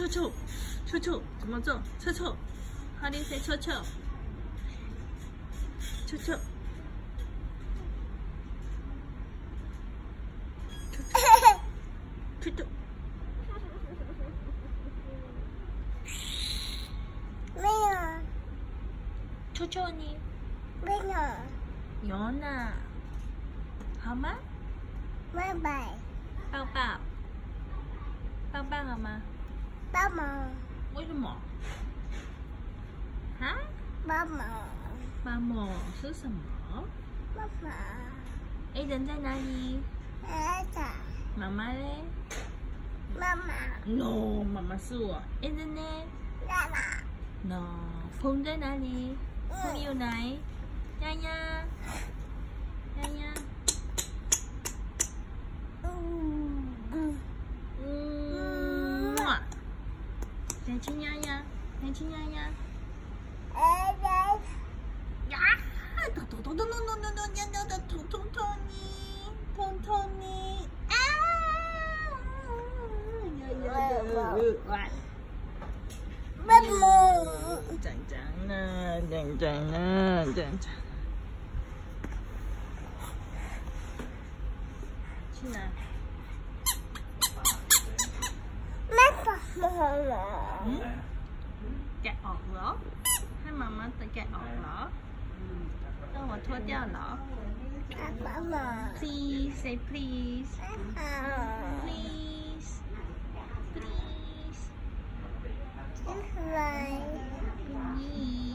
臭臭，臭臭怎么做？臭臭，How do you say 臭臭？臭臭，臭臭。 没有， 臭臭你没有， 有呢，好吗？ 拜拜， 抱抱，抱抱好吗？ 爸爸， 为什么？啊？ 爸爸， 妈妈是什么？ 爸爸， A 人在哪里？ 儿子， 妈妈嘞妈妈， ？No， 妈妈是我。A 人呢爸爸， ？No， 风在哪里？风อยู่ไหน？丫丫，丫丫。来亲丫丫，来亲丫丫。 儿子， 呀！痛痛痛痛痛痛痛痛痛痛痛痛你，痛痛你啊！ 爸爸， 长长了，长长了，长长。去哪？ 妈妈， แกะออกเหรอให้มาม่าแต่แกะออกเหรอต้องขอโทษย่าเหรอ爸爸， please say please 爸爸。 please please 来。 please